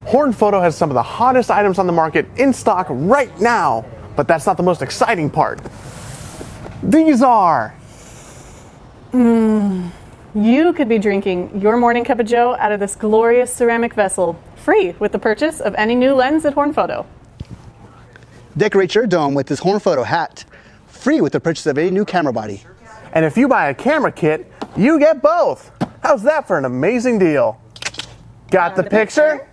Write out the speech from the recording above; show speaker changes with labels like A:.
A: Horn Photo has some of the hottest items on the market in stock right now, but that's not the most exciting part. These are...
B: You could be drinking your morning cup of joe out of this glorious ceramic vessel, free with the purchase of any new lens at Horn Photo.
C: Decorate your dome with this Horn Photo hat, free with the purchase of any new camera body.
A: And if you buy a camera kit, you get both. How's that for an amazing deal? Got the picture?